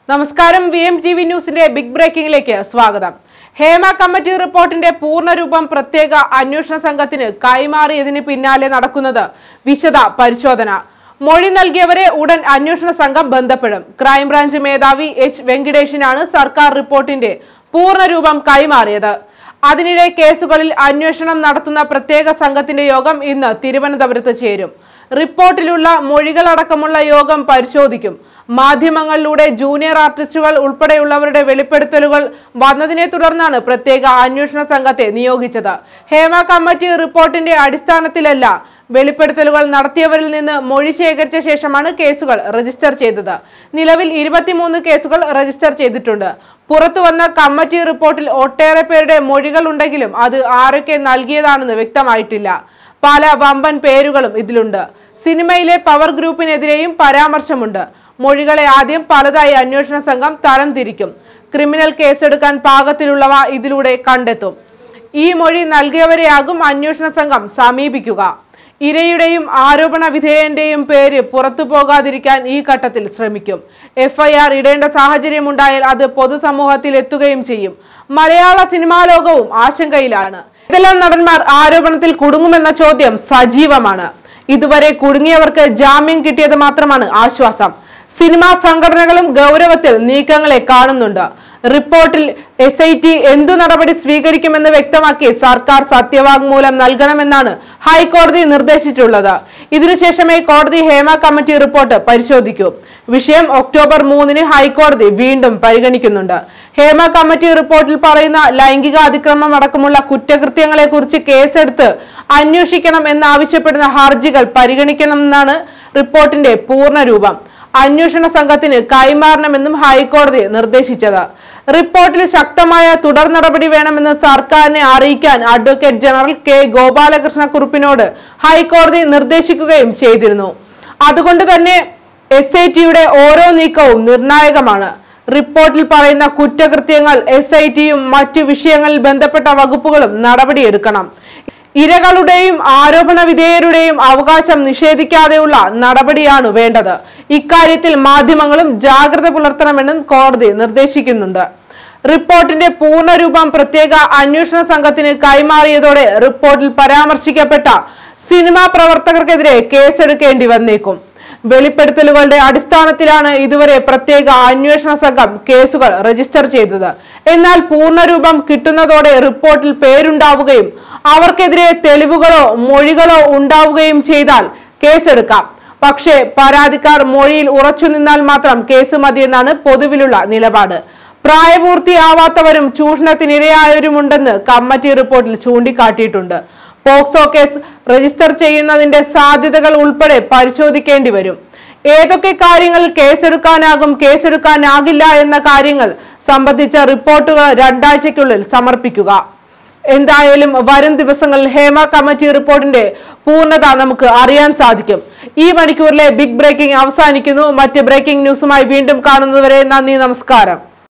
നമസ്കാരം VMTV ന്യൂസിന്റെ big ബ്രേക്കിംഗിലേക്ക് സ്വാഗതം. ഹേമ കമ്മിറ്റി റിപ്പോർട്ടിന്റെ പൂർണ്ണരൂപം പ്രത്യേക അന്വേഷണ സംഘത്തിന് കൈമാറിയതിന് പിന്നാലെ നടക്കുന്നത് വിശദ പരിശോധന. മൊഴി നൽകിയവരെ ഉടൻ അന്വേഷണ സംഘം ബന്ധപ്പെടും. ക്രൈംബ്രാഞ്ച് മേധാവി H വെങ്കിടേഷിനാണ് സർക്കാർ റിപ്പോർട്ടിന്റെ പൂർണ്ണരൂപം കൈമാറിയത്. അതിനിടെ കേസുകളിൽ അന്വേഷണം നടത്തുന്ന പ്രത്യേക സംഘത്തിന്റെ യോഗം ഇന്ന് തിരുവനന്തപുരത്ത് ചേരും. റിപ്പോർട്ടിലുള്ള മൊഴികളടക്കമുള്ള യോഗം പരിശോധിക്കും. മാധ്യമങ്ങളിലൂടെ ജൂനിയർ ആർട്ടിസ്റ്റുകൾ ഉൾപ്പെടെയുള്ളവരുടെ വെളിപ്പെടുത്തലുകൾ വന്നതിനെ തുടർന്നാണ് പ്രത്യേക അന്വേഷണ സംഘത്തെ നിയോഗിച്ചത്. ഹേമ കമ്മിറ്റി റിപ്പോർട്ടിന്റെ അടിസ്ഥാനത്തിലല്ല, വെളിപ്പെടുത്തലുകൾ നടത്തിയവരിൽ നിന്ന് മൊഴി ശേഖരിച്ച ശേഷമാണ് കേസുകൾ രജിസ്റ്റർ ചെയ്തത്. നിലവിൽ 23 കേസുകൾ രജിസ്റ്റർ ചെയ്തിട്ടുണ്ട്. പുറത്തുവന്ന കമ്മിറ്റി റിപ്പോർട്ടിൽ ഒട്ടേറെ പേരുടെ മൊഴികൾ ഉണ്ടെങ്കിലും അത് ആരൊക്കെ നൽകിയതാണെന്ന് വ്യക്തമായിട്ടില്ല. പല വമ്പൻ പേരുകളും ഇതിലുണ്ട്. സിനിമയിലെ പവർ ഗ്രൂപ്പിനെതിരെയും പരാമർശമുണ്ട്. മൊഴികളെ ആദ്യം പലതായി അന്വേഷണ സംഘം തരം തിരിക്കും. ക്രിമിനൽ കേസെടുക്കാൻ പാകത്തിലുള്ളവ ഇതിലൂടെ കണ്ടെത്തും. ഈ മൊഴി നൽകിയവരെയാകും അന്വേഷണ സംഘം സമീപിക്കുക. ഇരയുടെയും ആരോപണ വിധേയന്റെയും പേര് പുറത്തു പോകാതിരിക്കാൻ ഈ ഘട്ടത്തിൽ ശ്രമിക്കും. FIR ഇടേണ്ട സാഹചര്യമുണ്ടായാൽ അത് പൊതുസമൂഹത്തിൽ എത്തുകയും ചെയ്യും. മലയാള സിനിമാ ലോകവും ആശങ്കയിലാണ്. ഏതെല്ലാം നടന്മാർ ആരോപണത്തിൽ കുടുങ്ങുമെന്ന ചോദ്യം സജീവമാണ്. ഇതുവരെ കുടുങ്ങിയവർക്ക് ജാമ്യം കിട്ടിയത് മാത്രമാണ് ആശ്വാസം. സിനിമാ സംഘടനകളും ഗൗരവത്തിൽ നീക്കങ്ങളെ കാണുന്നുണ്ട്. റിപ്പോർട്ടിൽ SIT എന്തു നടപടി സ്വീകരിക്കുമെന്ന് വ്യക്തമാക്കി സർക്കാർ സത്യവാങ്മൂലം നൽകണമെന്നാണ് ഹൈക്കോടതി നിർദ്ദേശിച്ചിട്ടുള്ളത്. ഇതിനുശേഷമേ കോടതി ഹേമ കമ്മിറ്റി റിപ്പോർട്ട് പരിശോധിക്കൂ. വിഷയം ഒക്ടോബർ 3 ഹൈക്കോടതി വീണ്ടും പരിഗണിക്കുന്നുണ്ട്. ഹേമ കമ്മിറ്റി റിപ്പോർട്ടിൽ പറയുന്ന ലൈംഗിക അതിക്രമം അടക്കമുള്ള കുറ്റകൃത്യങ്ങളെ കുറിച്ച് കേസെടുത്ത് അന്വേഷിക്കണം എന്നാവശ്യപ്പെടുന്ന ഹർജികൾ പരിഗണിക്കണമെന്നാണ് റിപ്പോർട്ടിന്റെ പൂർണ്ണരൂപം. അന്വേഷണ സംഘത്തിന് കൈമാറണമെന്നും ഹൈക്കോടതി നിർദ്ദേശിച്ചത്. റിപ്പോർട്ടിൽ ശക്തമായ തുടർ നടപടി വേണമെന്ന് സർക്കാരിനെ അറിയിക്കാൻ അഡ്വക്കേറ്റ് ജനറൽ K ഗോപാലകൃഷ്ണ കുറുപ്പിനോട് ഹൈക്കോടതി നിർദ്ദേശിക്കുകയും ചെയ്തിരുന്നു. അതുകൊണ്ട് തന്നെ SITയുടെ ഓരോ നീക്കവും നിർണായകമാണ്. റിപ്പോർട്ടിൽ പറയുന്ന കുറ്റകൃത്യങ്ങൾ SITയും മറ്റു വിഷയങ്ങളിൽ ബന്ധപ്പെട്ട വകുപ്പുകളും നടപടിയെടുക്കണം. ഇരകളുടെയും ആരോപണ വിധേയരുടെയും അവകാശം നിഷേധിക്കാതെയുള്ള നടപടിയാണ് വേണ്ടത്. ഇക്കാര്യത്തിൽ മാധ്യമങ്ങളും ജാഗ്രത പുലർത്തണമെന്നും കോടതി നിർദ്ദേശിക്കുന്നുണ്ട്. റിപ്പോർട്ടിന്റെ പൂർണ്ണരൂപം പ്രത്യേക അന്വേഷണ സംഘത്തിന് കൈമാറിയതോടെ റിപ്പോർട്ടിൽ പരാമർശിക്കപ്പെട്ട സിനിമാ പ്രവർത്തകർക്കെതിരെ കേസെടുക്കേണ്ടി വന്നേക്കും. വെളിപ്പെടുത്തലുകളുടെ അടിസ്ഥാനത്തിലാണ് ഇതുവരെ പ്രത്യേക അന്വേഷണ സംഘം കേസുകൾ രജിസ്റ്റർ ചെയ്തത്. എന്നാൽ പൂർണ്ണരൂപം കിട്ടുന്നതോടെ റിപ്പോർട്ടിൽ പേരുണ്ടാവുകയും അവർക്കെതിരെ തെളിവുകളോ മൊഴികളോ ഉണ്ടാവുകയും ചെയ്താൽ കേസെടുക്കാം. പക്ഷേ പരാതിക്കാർ മൊഴിയിൽ ഉറച്ചു നിന്നാൽ മാത്രം കേസ് മതിയെന്നാണ് പൊതുവിലുള്ള നിലപാട്. പ്രായപൂർത്തിയാവാത്തവരും ചൂഷണത്തിനിരയായവരുമുണ്ടെന്ന് കമ്മിറ്റി റിപ്പോർട്ടിൽ ചൂണ്ടിക്കാട്ടിയിട്ടുണ്ട്. പോക്സോ കേസ് രജിസ്റ്റർ ചെയ്യുന്നതിന്റെ സാധ്യതകൾ ഉൾപ്പെടെ പരിശോധിക്കേണ്ടി വരും. ഏതൊക്കെ കാര്യങ്ങളിൽ കേസെടുക്കാനാകും, കേസെടുക്കാനാകില്ല എന്ന കാര്യങ്ങൾ സംബന്ധിച്ച റിപ്പോർട്ടുകൾ 2 ആഴ്ചയ്ക്കുള്ളിൽ സമർപ്പിക്കുക. എന്തായാലും വരും ദിവസങ്ങളിൽ ഹേമ കമ്മിറ്റി റിപ്പോർട്ടിന്റെ പൂർണ്ണത നമുക്ക് അറിയാൻ സാധിക്കും. ഈ മണിക്കൂറിലെ ബിഗ് ബ്രേക്കിംഗ് അവസാനിക്കുന്നു. മറ്റ് ബ്രേക്കിംഗ് ന്യൂസുമായി വീണ്ടും കാണുന്നതുവരെ നന്ദി, നമസ്കാരം.